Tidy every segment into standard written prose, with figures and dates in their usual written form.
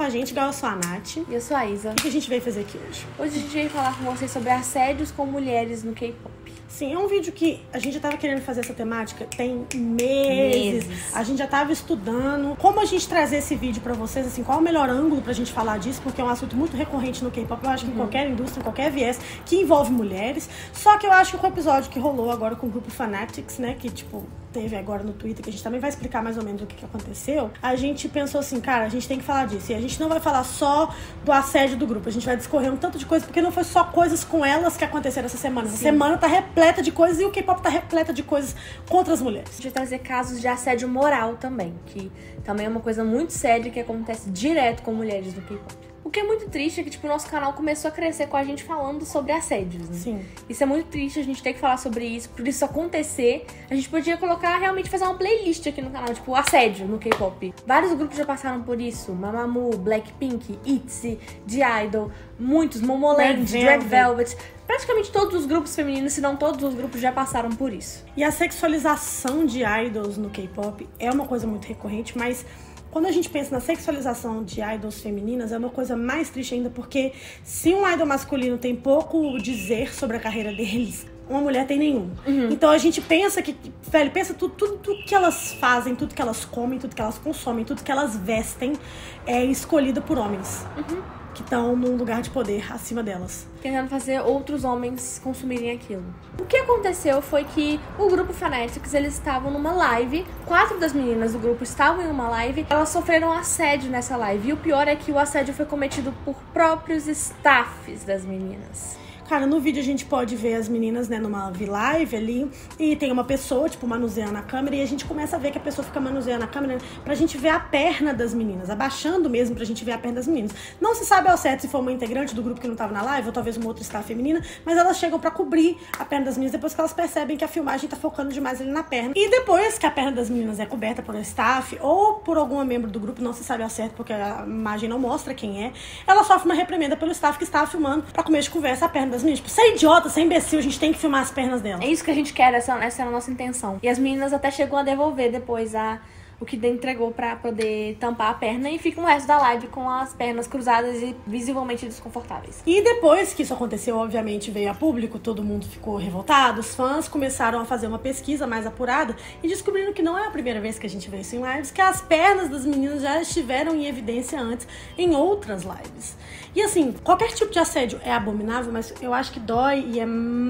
a gente, igual eu sou a Nath. E eu sou a Isa. O que a gente veio fazer aqui hoje? Hoje a gente veio falar com vocês sobre assédios com mulheres no K-pop. Sim, é um vídeo que a gente já tava querendo fazer essa temática tem meses. A gente já tava estudando como a gente trazer esse vídeo pra vocês, assim, qual é o melhor ângulo pra gente falar disso, porque é um assunto muito recorrente no K-pop, eu acho que em qualquer indústria, em qualquer viés que envolve mulheres. Só que eu acho que com o episódio que rolou agora com o grupo Fanatics, né, que tipo teve agora no Twitter, que a gente também vai explicar mais ou menos o que aconteceu, a gente pensou assim, cara, a gente tem que falar disso. E a gente não vai falar só do assédio do grupo, a gente vai discorrer um tanto de coisa, porque não foi só coisas com elas que aconteceram essa semana. Essa semana tá repleta de coisas e o K-pop tá repleta de coisas contra as mulheres. A gente vai trazer casos de assédio moral também, que também é uma coisa muito séria que acontece direto com mulheres no K-pop. O que é muito triste é que, tipo, o nosso canal começou a crescer com a gente falando sobre assédios, né? Sim. Isso é muito triste, a gente tem que falar sobre isso. Por isso acontecer, a gente podia colocar, realmente fazer uma playlist aqui no canal, tipo, assédio no K-pop. Vários grupos já passaram por isso. Mamamoo, Blackpink, ITZY, D-Idol, muitos, Momoland, Red Velvet. Praticamente todos os grupos femininos, se não todos os grupos, já passaram por isso. E a sexualização de idols no K-pop é uma coisa muito recorrente, mas quando a gente pensa na sexualização de idols femininas, é uma coisa mais triste ainda, porque se um idol masculino tem pouco dizer sobre a carreira deles, uma mulher tem nenhum. Então a gente pensa que, velho, pensa tudo que elas fazem, tudo que elas comem, tudo que elas consomem, tudo que elas vestem é escolhido por homens. Que estão num lugar de poder acima delas. Tentando fazer outros homens consumirem aquilo. O que aconteceu foi que o grupo Fanatics, eles estavam numa live, 4 das meninas do grupo estavam em uma live, elas sofreram assédio nessa live. E o pior é que o assédio foi cometido por próprios staffs das meninas. Cara, no vídeo a gente pode ver as meninas, né, numa live ali, e tem uma pessoa, tipo, manuseando a câmera, e a gente começa a ver que a pessoa fica manuseando a câmera pra gente ver a perna das meninas, abaixando mesmo pra gente ver a perna das meninas. Não se sabe ao certo se foi uma integrante do grupo que não tava na live, ou talvez uma outra staff feminina, mas elas chegam pra cobrir a perna das meninas depois que elas percebem que a filmagem tá focando demais ali na perna. E depois que a perna das meninas é coberta por um staff, ou por algum membro do grupo, não se sabe ao certo porque a imagem não mostra quem é, ela sofre uma reprimenda pelo staff que estava filmando pra comer de conversa a perna das meninas. Tipo, você é idiota, você é imbecil, a gente tem que filmar as pernas dela. É isso que a gente quer, essa é a nossa intenção. E as meninas até chegam a devolver depois o que entregou pra poder tampar a perna, e fica o resto da live com as pernas cruzadas e visivelmente desconfortáveis. E depois que isso aconteceu, obviamente veio a público, todo mundo ficou revoltado, os fãs começaram a fazer uma pesquisa mais apurada e descobriram que não é a primeira vez que a gente vê isso em lives, que as pernas das meninas já estiveram em evidência antes em outras lives. E assim, qualquer tipo de assédio é abominável, mas eu acho que dói e é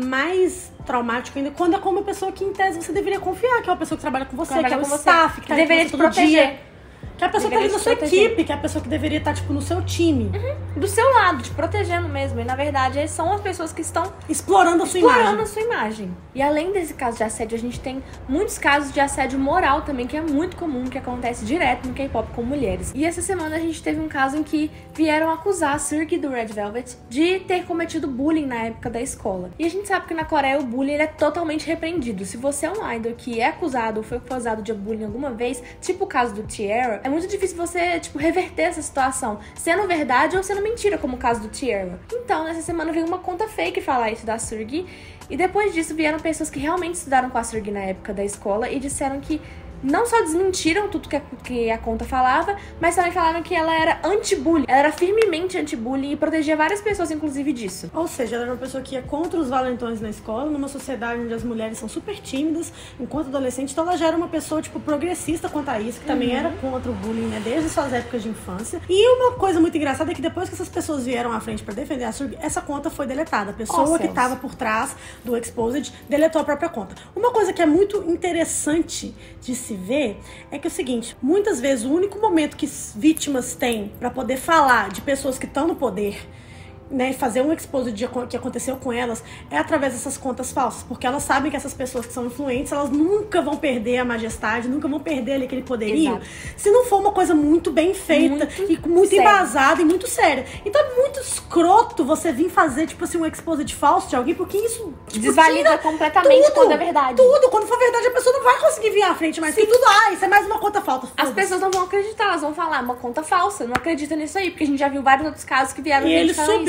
mais traumático ainda quando é com uma pessoa que, em tese, você deveria confiar, que é uma pessoa que trabalha com você, que é o staff, que tá deveria te proteger. Que é a pessoa que tá ali na sua equipe, que é a pessoa que deveria estar, tipo, no seu time. Do seu lado, te protegendo mesmo. E, na verdade, são as pessoas que estão explorando a sua imagem. E além desse caso de assédio, a gente tem muitos casos de assédio moral também, que é muito comum, que acontece direto no K-pop com mulheres. E essa semana a gente teve um caso em que vieram acusar a Seunggi do Red Velvet de ter cometido bullying na época da escola. E a gente sabe que na Coreia o bullying ele é totalmente repreendido. Se você é um idol que é acusado ou foi acusado de bullying alguma vez, tipo o caso do T-Ara, é muito difícil você, tipo, reverter essa situação, sendo verdade ou sendo mentira, como o caso do T-Ara. Então, nessa semana veio uma conta fake falar isso da Seunggi, e depois disso vieram pessoas que realmente estudaram com a Seunggi na época da escola e disseram que não só desmentiram tudo que a conta falava, mas também falaram que ela era anti-bullying. Ela era firmemente anti-bullying e protegia várias pessoas, inclusive, disso. Ou seja, ela era uma pessoa que ia contra os valentões na escola, numa sociedade onde as mulheres são super tímidas, enquanto adolescente. Então ela já era uma pessoa, tipo, progressista quanto a isso, que também era contra o bullying, né, desde suas épocas de infância. E uma coisa muito engraçada é que depois que essas pessoas vieram à frente pra defender a Seunggi, essa conta foi deletada. A pessoa que tava por trás do Exposed deletou a própria conta. Uma coisa que é muito interessante de se ver é que é o seguinte, muitas vezes o único momento que vítimas têm pra poder falar de pessoas que estão no poder, né, fazer um expose de que aconteceu com elas é através dessas contas falsas, porque elas sabem que essas pessoas que são influentes, elas nunca vão perder a majestade, nunca vão perder ali aquele poderio. Exato. Se não for uma coisa muito bem feita e muito embasada e muito séria. Então é muito escroto você vir fazer, tipo assim, um expose de falso de alguém, porque isso, tipo, desvalida completamente tudo, quando é verdade. Tudo, quando for verdade a pessoa não vai conseguir vir à frente, mas tudo, isso é mais uma conta falsa. As pessoas não vão acreditar, elas vão falar, uma conta falsa, não acredita nisso aí, porque a gente já viu vários outros casos que vieram e eles subiram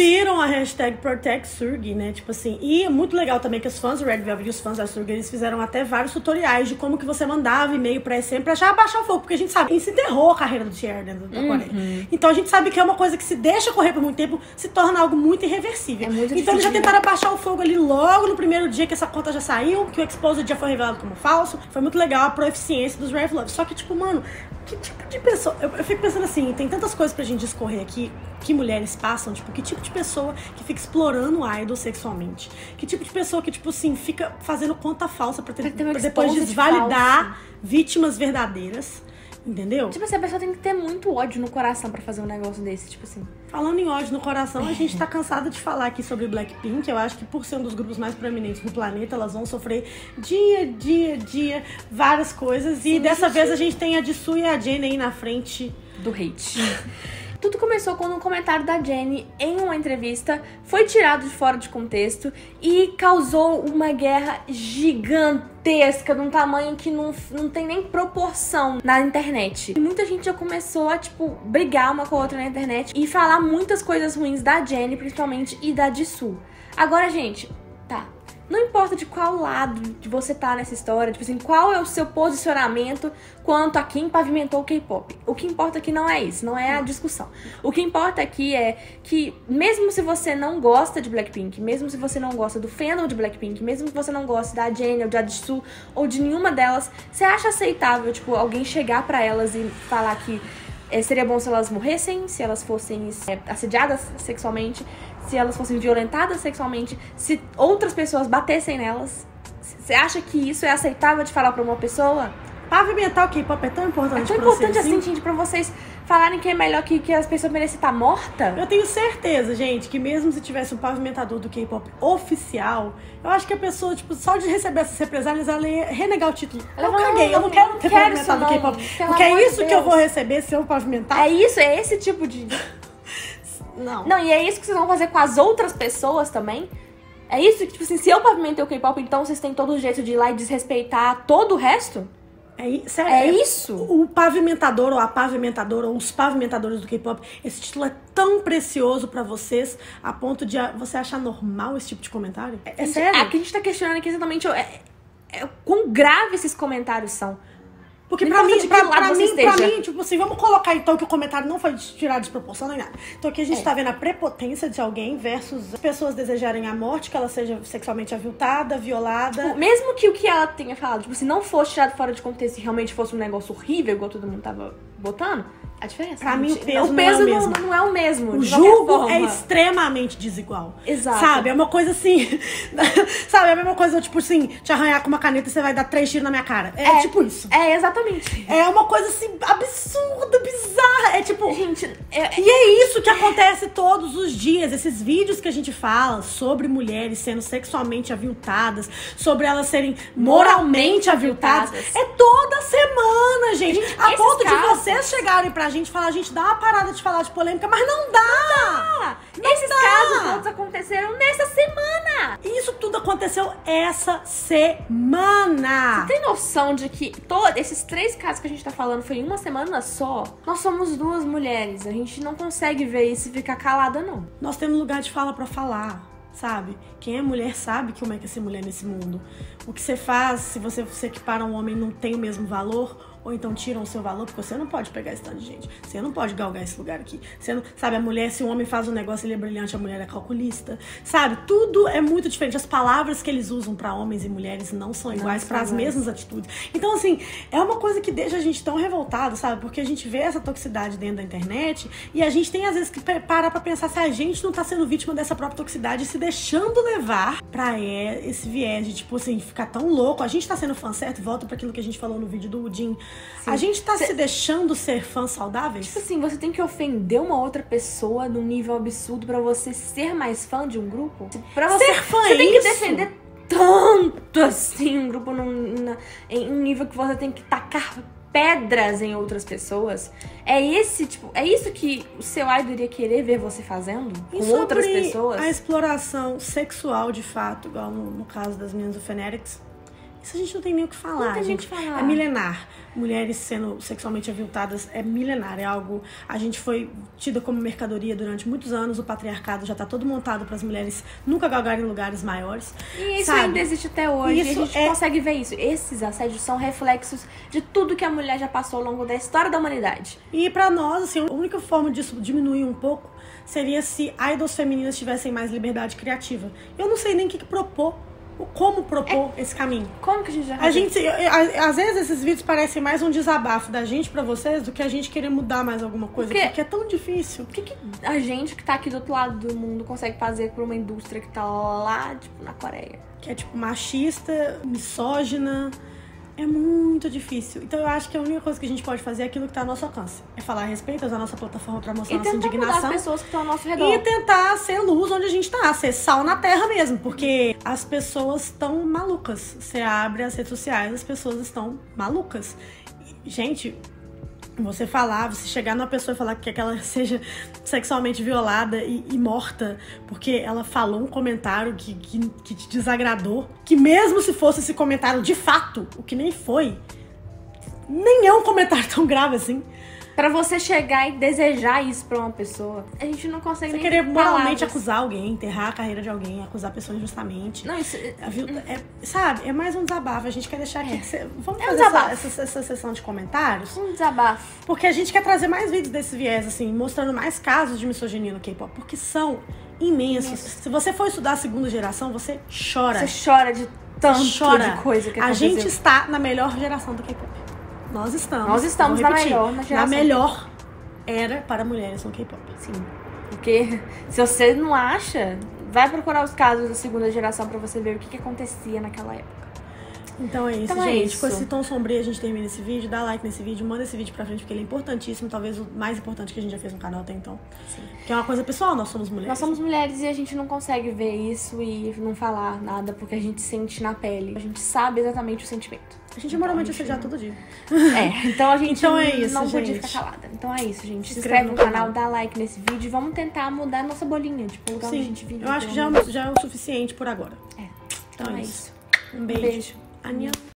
descobriram a hashtag ProtectSurg, né? Tipo assim, e é muito legal também que os fãs do Red Velvet e os fãs da Surg, eles fizeram até vários tutoriais de como que você mandava e-mail pra SM pra já abaixar o fogo, porque a gente sabe, isso enterrou a carreira do Thierry dentro da Coreia. Então a gente sabe que é uma coisa que se deixa correr por muito tempo, se torna algo muito irreversível. É muito então eles já difícil, tentaram abaixar o fogo ali logo no primeiro dia que essa conta já saiu, que o Exposed já foi revelado como falso. Foi muito legal a proeficiência dos Red Love. Só que, tipo, mano, que tipo de pessoa... Eu fico pensando assim, tem tantas coisas pra gente discorrer aqui que mulheres passam, tipo, que tipo de pessoa que fica explorando o idol sexualmente? Que tipo de pessoa que, tipo assim, fica fazendo conta falsa pra depois desvalidar vítimas verdadeiras, entendeu? Tipo assim, a pessoa tem que ter muito ódio no coração pra fazer um negócio desse, tipo assim. Falando em ódio no coração, a gente tá cansada de falar aqui sobre Blackpink. Eu acho que por ser um dos grupos mais proeminentes do planeta, elas vão sofrer dia, várias coisas. Sim, e dessa vez a gente tem a Jisoo e a Jennie aí na frente do hate. Tudo começou quando um comentário da Jennie em uma entrevista foi tirado de fora de contexto e causou uma guerra gigantesca, de um tamanho que não tem nem proporção na internet. E muita gente já começou a, tipo, brigar uma com a outra na internet e falar muitas coisas ruins da Jennie, principalmente, e da Jisoo. Agora, gente, tá... Não importa de qual lado de você tá nessa história, tipo assim, qual é o seu posicionamento quanto a quem pavimentou o K-pop. O que importa aqui não é isso, não é a discussão. O que importa aqui é que, mesmo se você não gosta de Blackpink, mesmo se você não gosta do fandom de Blackpink, mesmo que você não goste da Jennie ou da Jisoo ou de nenhuma delas, você acha aceitável, tipo, alguém chegar pra elas e falar que seria bom se elas morressem, se elas fossem assediadas sexualmente, se elas fossem violentadas sexualmente, se outras pessoas batessem nelas? Você acha que isso é aceitável de falar pra uma pessoa? Pavimentar o K-pop é tão importante pra vocês? É tão importante assim, gente, pra vocês falarem que é melhor que as pessoas merecem estar mortas? Eu tenho certeza, gente, que mesmo se tivesse um pavimentador do K-pop oficial, eu acho que a pessoa, tipo, só de receber essas represálias, ela ia renegar o título. Eu caguei, eu não quero ter pavimentado do K-pop. Porque é isso que eu vou receber se eu pavimentar. É isso, é esse tipo de... Não, e é isso que vocês vão fazer com as outras pessoas também? É isso que, tipo assim, se eu pavimentei o K-pop, então vocês têm todo o jeito de ir lá e desrespeitar todo o resto? É isso? O pavimentador ou a pavimentadora ou os pavimentadores do K-pop, esse título é tão precioso pra vocês a ponto de você achar normal esse tipo de comentário? É sério? Aqui a gente tá questionando aqui exatamente quão grave esses comentários são. Porque pra mim, tipo assim, vamos colocar então que o comentário não foi tirado de proporção nem nada. Então aqui a gente tá vendo a prepotência de alguém versus pessoas desejarem a morte, que ela seja sexualmente aviltada, violada. Tipo, mesmo que o que ela tenha falado, tipo, se não fosse tirado fora de contexto e realmente fosse um negócio horrível, igual todo mundo tava botando, a diferença. Pra mim, o peso não é o mesmo. O julgo é extremamente desigual. Exato. Sabe? É uma coisa assim. Sabe? É a mesma coisa, tipo assim, te arranhar com uma caneta e você vai dar 3 tiros na minha cara. É tipo isso. É, exatamente. É uma coisa assim, absurda, bizarra. É tipo. Gente, E é isso que acontece todos os dias. Esses vídeos que a gente fala sobre mulheres sendo sexualmente aviltadas, sobre elas serem moralmente aviltadas. É toda semana, gente. A ponto de vocês chegarem pra gente falar, gente, dá uma parada de falar de polêmica, mas não dá! Esses casos todos aconteceram nessa semana! E isso tudo aconteceu essa semana! Você tem noção de que todos esses 3 casos que a gente tá falando foi em uma semana só? Nós somos 2 mulheres, a gente não consegue ver isso e ficar calada, não. Nós temos lugar de fala pra falar, sabe? Quem é mulher sabe como é que é ser mulher nesse mundo. O que você faz, se você se equipara a um homem, não tem o mesmo valor, ou então tiram o seu valor, porque você não pode pegar esse tanto de gente. Você não pode galgar esse lugar aqui. Você não, sabe, a mulher, se um homem faz um negócio, ele é brilhante, a mulher é calculista. Sabe, tudo é muito diferente. As palavras que eles usam pra homens e mulheres não são iguais para as mesmas atitudes. Então, assim, é uma coisa que deixa a gente tão revoltado, sabe? Porque a gente vê essa toxicidade dentro da internet e a gente tem, às vezes, que parar pra pensar se a gente não tá sendo vítima dessa própria toxicidade e se deixando levar pra esse viés de, tipo assim, ficar tão louco. A gente tá sendo fã, certo? Volta pra aquilo que a gente falou no vídeo do Udin. A gente tá se deixando ser fãs saudáveis? Tipo assim, você tem que ofender uma outra pessoa num nível absurdo pra você ser mais fã de um grupo? Pra você ser fã você tem que defender tanto assim um grupo em um nível que você tem que tacar pedras em outras pessoas. É isso que o seu idol iria querer ver você fazendo com outras pessoas? A exploração sexual, de fato, igual no caso das meninas do Fanatics. Isso a gente não tem nem o que falar. Não tem nem o que falar. É milenar. Mulheres sendo sexualmente aviltadas é milenar. É algo... A gente foi tida como mercadoria durante muitos anos. O patriarcado já tá todo montado para as mulheres nunca galgarem lugares maiores. E isso sabe? ainda existe até hoje. Isso e a gente consegue ver isso. Esses assédios são reflexos de tudo que a mulher já passou ao longo da história da humanidade. E pra nós, assim, a única forma disso diminuir um pouco seria se idols femininas tivessem mais liberdade criativa. Eu não sei nem o que propor. Como propor esse caminho. Como que a gente já às vezes esses vídeos parecem mais um desabafo da gente pra vocês do que a gente querer mudar mais alguma coisa, porque é tão difícil. O que a gente que tá aqui do outro lado do mundo consegue fazer por uma indústria que tá lá, tipo, na Coreia? Que é, tipo, machista, misógina. É muito difícil. Então eu acho que a única coisa que a gente pode fazer é aquilo que tá ao nosso alcance. É falar a respeito, usar a nossa plataforma pra mostrar nossa indignação. E tentar mudar as pessoas que estão ao nosso redor. E tentar ser luz onde a gente tá, ser sal na terra mesmo. Porque as pessoas estão malucas. Você abre as redes sociais, as pessoas estão malucas. E, gente, você chegar numa pessoa e falar que ela seja sexualmente violada e morta porque ela falou um comentário que te desagradou, que mesmo se fosse esse comentário de fato, o que nem foi, nem é um comentário tão grave assim. Pra você chegar e desejar isso pra uma pessoa, a gente não consegue nem querer moralmente acusar alguém, enterrar a carreira de alguém, acusar a pessoa injustamente. Não, isso... sabe, é mais um desabafo. A gente quer deixar aqui vamos fazer essa sessão de comentários? Um desabafo. Porque a gente quer trazer mais vídeos desse viés, assim, mostrando mais casos de misoginia no K-pop, porque são imensos. Se você for estudar a segunda geração, você chora. Você chora de tanto de coisa que aconteceu. A gente está na melhor geração do K-pop. Nós estamos na melhor geração. Na melhor era para mulheres no K-pop. Sim. Porque se você não acha, vai procurar os casos da segunda geração pra você ver o que acontecia naquela época. Então é isso, gente. Com esse tom sombrio a gente termina esse vídeo. Dá like nesse vídeo, manda esse vídeo pra frente, porque ele é importantíssimo. Talvez o mais importante que a gente já fez no canal até então. Sim. Que é uma coisa pessoal, nós somos mulheres. Nós somos mulheres e a gente não consegue ver isso e não falar nada, porque a gente sente na pele. A gente sabe exatamente o sentimento. A gente moralmente assediar todo dia. Então a gente é isso, não podia ficar calada. Então é isso, gente. Se inscreve no canal, dá like nesse vídeo e vamos tentar mudar a nossa bolinha. Tipo, lugar onde a gente vive. Eu acho que já é o suficiente por agora. Então é isso. Um beijo. Annyeong.